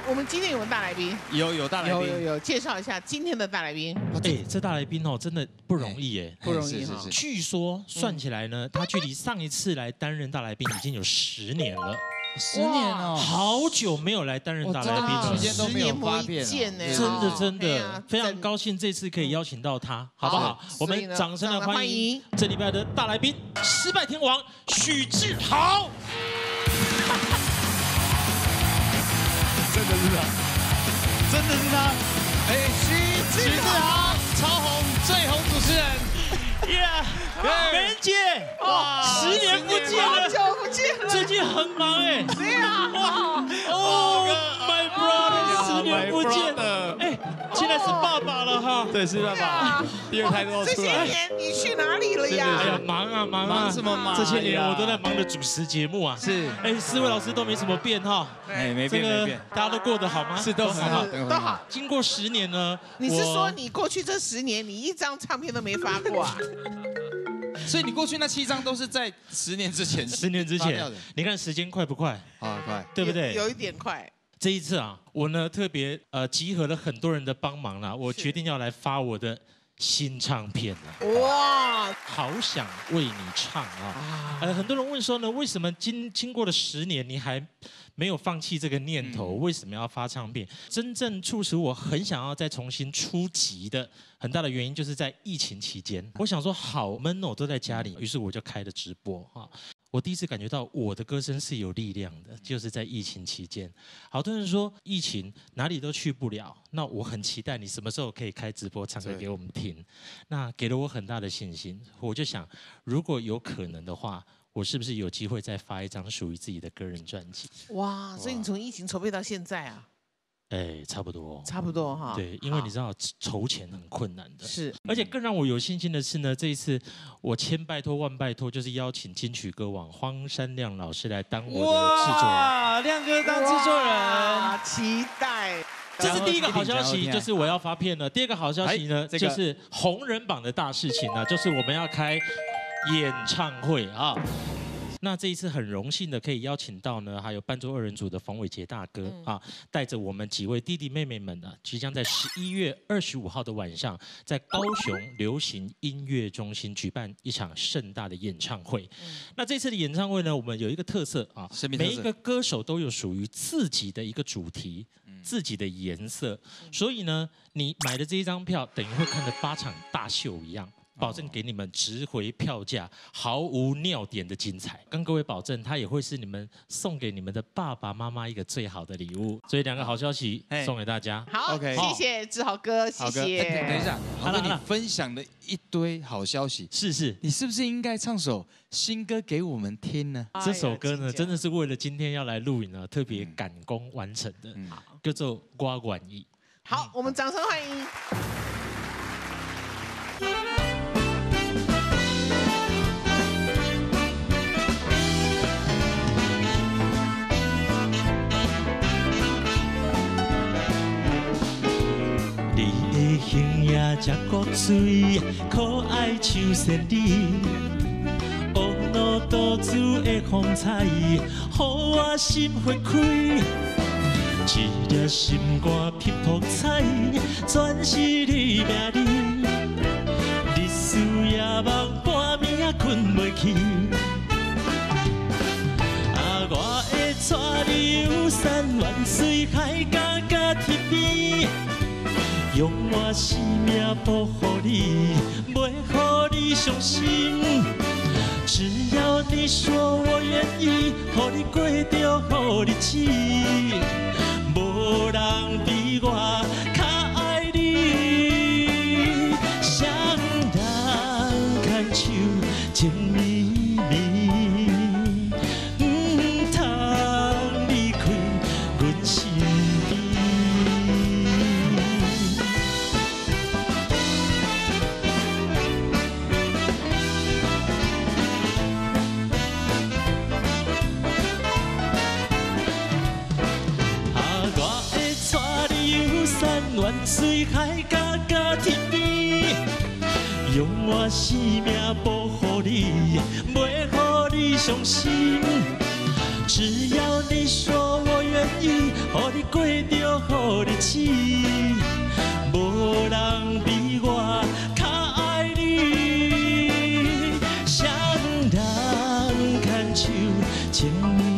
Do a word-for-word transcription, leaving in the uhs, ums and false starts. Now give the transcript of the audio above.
我们今天有个大来宾， 有有大来宾， 有有有，介绍一下今天的大来宾。 哎，这大来宾哦，真的不容易哎， 不容易哈。 据说算起来呢，他距离上一次来担任大来宾已经有十年了。 十年哦， 好久没有来担任大来宾了， 期间都没有发片， 真的真的非常高兴，这次可以邀请到他，好不好？我们掌声来欢迎这礼拜的大来宾，失败天王许志豪。 真的是他，真的是他，哎，许志豪，超红最红主持人。 Yeah， 梅姐，哇，十年不见了， 好久不见了， 最近很忙哎。 对啊， 哇，哦 ，My brother， 十年不见，哎，现在是爸爸了哈。 对，是爸爸，第二胎都出来。这些年你去哪里了呀？ 哎呀，忙啊忙啊， 忙什么忙？ 这些年我都在忙着主持节目啊。 是， 哎，四位老师都没什么变哈。 哎，没变没变， 大家都过得好吗？ 是都很好， 都好。 经过十年呢， 你是说你过去这十年你一张唱片都没发过啊？ 所以你过去那七张都是在十年之前， 十年之前，你看时间快不快？ 啊，快， 对不对？ 有一点快。 这一次啊，我呢特别呃集合了很多人的帮忙啦，我决定要来发我的新唱片了。哇，好想为你唱啊！呃，很多人问说呢，为什么经经过了十年，你还没有放弃这个念头？为什么要发唱片？真正促使我很想要再重新出集的。 很大的原因就是在疫情期间，我想说好闷哦，都在家里，于是我就开了直播哈。我第一次感觉到我的歌声是有力量的，就是在疫情期间。好多人说疫情哪里都去不了，那我很期待你什么时候可以开直播唱歌给我们听，那给了我很大的信心。我就想，如果有可能的话，我是不是有机会再发一张属于自己的个人专辑？ 哇，所以你从疫情筹备到现在啊？ 哎，差不多， 差不多哈。 对，因为你知道筹钱很困难的， 是。 而且更让我有信心的是呢，这一次我千拜托万拜托，就是邀请金曲歌王荒山亮老师来当我的制作人。 哇，亮哥当制作人， 期待。 这是第一个好消息，就是我要发片了。第二个好消息呢，就是红人榜的大事情呢，就是我们要开演唱会啊。 那这一次很荣幸的可以邀请到呢，还有伴奏二人组的冯伟杰大哥、嗯、啊，带着我们几位弟弟妹妹们呢，即将在十一月二十五号的晚上，在高雄流行音乐中心举办一场盛大的演唱会。嗯、那这次的演唱会呢，我们有一个特色啊，每一个歌手都有属于自己的一个主题，嗯、自己的颜色，嗯、所以呢，你买的这一张票，等于会看着八场大秀一样。 保证给你们值回票价，毫无尿点的精彩。跟各位保证，它也会是你们送给你们的爸爸妈妈一个最好的礼物。所以两个好消息送给大家。 好 ，OK， 谢谢志豪哥，谢谢。 等一下，豪哥，你分享了一堆好消息， 是是， 你是不是应该唱首新歌给我们听呢？ 这首歌呢，真的是为了今天要来录影呢，特别赶工完成的，叫做《瓜管意》。 好，我们掌声欢迎。 形也真古锥，可爱像仙女，婀娜多姿的风采，予我心花开。一粒心肝噼扑彩，全是你命里。日思夜梦，半暝困袂去。啊，我会带你游山玩水，海角甲天边。 用我生命保护你，袂予你伤心。只要你说我愿意，予你过着好日子，无人比我较爱你。双人牵手情绵绵，唔通离开阮身边。 万水海角甲天边，用我生命保护你，袂予你伤心。只要你说我愿意，予你过着好日子，无人比我较爱你。双人牵手，情。